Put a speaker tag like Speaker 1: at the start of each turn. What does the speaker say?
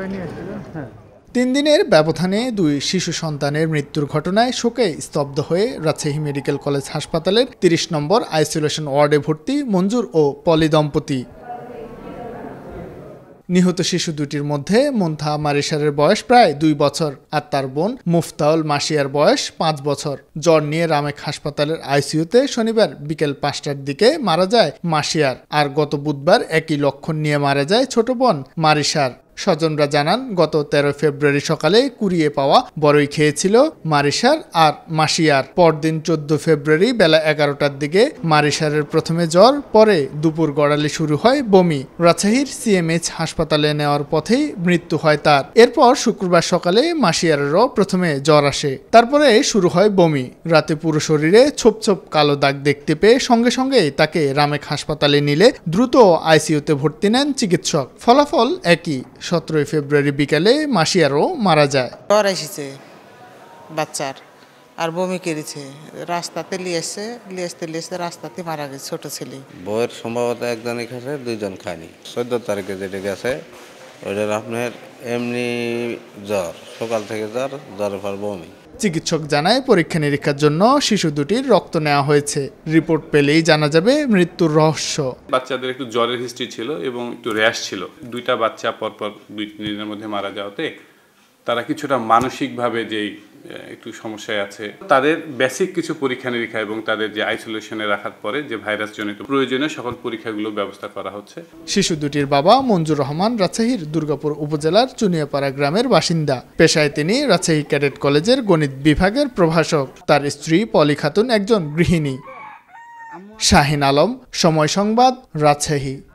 Speaker 1: 3 দিনের ব্যবধানে 2 শিশু সন্তানের মৃত্যুর ঘটনায় শোকে স্তব্ধ হয়ে রাজশাহী মেডিকেল কলেজ হাসপাতালের 30 নম্বর আইসোলেশন ওয়ার্ডে ভর্তি মঞ্জুর ও পলি দম্পতি। নিহত শিশু দুটির মধ্যে মুনথা মারিসারের বয়স প্রায় 2 বছর আর তার বোন মুফতাউল মাসিয়ার বয়স 5 বছর। জ্বর নিয়ে রামেক হাসপাতালের আইসিইউতে শনিবার বিকেল 5টার দিকে মারা যায় মাসিয়ার, আর গত বুধবার একই লক্ষণ নিয়ে মারা যায় ছোট বোন মারিসার। স্বজনরা জানান, গত 13 ফেব্রুয়ারি সকালে কুড়িয়ে পাওয়া বড়ই খেয়েছিল মারিসার আর মাসিয়ার। পরদিন 14 ফেব্রুয়ারি বেলা 11টার দিকে মারিসারের প্রথমে জ্বর, পরে দুপুর গড়ালে শুরু হয় বমি। রাজশাহীর সিএমএইচ হাসপাতালে নেওয়ার পথেই মৃত্যু হয় তার। এরপর শুক্রবার সকালে মাসিয়ারেরও প্রথমে জ্বর আসে, তারপরে শুরু হয় বমি। রাতে পুরো শরীরে ছোপ ছোপ কালো দাগ দেখতে পেয়ে সঙ্গে সঙ্গেই তাকে রামেক হাসপাতালে নিলে দ্রুত আইসিইউতে ভর্তি নেন চিকিৎসক। ফলাফল একই, 17 ফেব্রুয়ারি বিকালে মাসিয়ারও মারা যায়।
Speaker 2: জ্বর এসেছে বাচ্চার আর বমি করেছে, রাস্তাতে লিয়ে আসতে রাস্তাতে মারা গেছে ছোট ছেলে।
Speaker 3: বউয়ের সম্ভবত একজনই খাচ্ছে, 2জন খায়নি। 14 তারিখে যেটা গেছে ওইটার আপনার এমনি জ্বর, সকাল থেকে জ্বরের পর বমি।
Speaker 1: চিকিৎসক জানায়, পরীক্ষা নিরীক্ষার জন্য শিশু দুটির রক্ত নেওয়া হয়েছে। রিপোর্ট পেলেই জানা যাবে মৃত্যুর রহস্য।
Speaker 4: বাচ্চাদের একটু জ্বরের হিস্ট্রি ছিল এবং একটু র্যাশ ছিল। 2টা বাচ্চা পরপর 2-3 দিনের মধ্যে মারা যাওয়াতে তারা কিছুটা মানসিকভাবে যেই একটু সমস্যায় আছে, তাদের বেসিক কিছু পরীক্ষা নিরীক্ষা এবং তাদের যে আইসোলেশনে রাখার পরে যে ভাইরাস জনিত প্রয়োজনীয় সকল পরীক্ষাগুলো ব্যবস্থা করা হচ্ছে।
Speaker 1: শিশু দুটির বাবা মঞ্জুর রহমান রাজশাহীর দুর্গাপুর উপজেলার চুনিয়াপাড়া গ্রামের বাসিন্দা। পেশায় তিনি রাজশাহী ক্যাডেট কলেজের গণিত বিভাগের প্রভাষক। তার স্ত্রী পলি খাতুন একজন গৃহিণী। শাহিন আলম, সময় সংবাদ, রাজশাহী।